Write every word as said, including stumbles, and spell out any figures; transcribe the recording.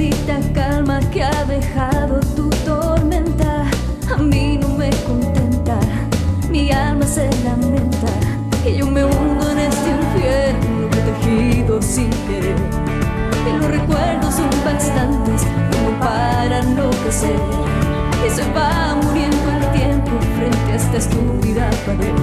maldita calma que ha dejado tu tormenta. A mí no me contenta, mi alma se lamenta y yo me hundo en este infierno protegido sin querer. Y los recuerdos son bastantes, no paran de enloquecer y se va muriendo el tiempo frente a esta estúpida pared.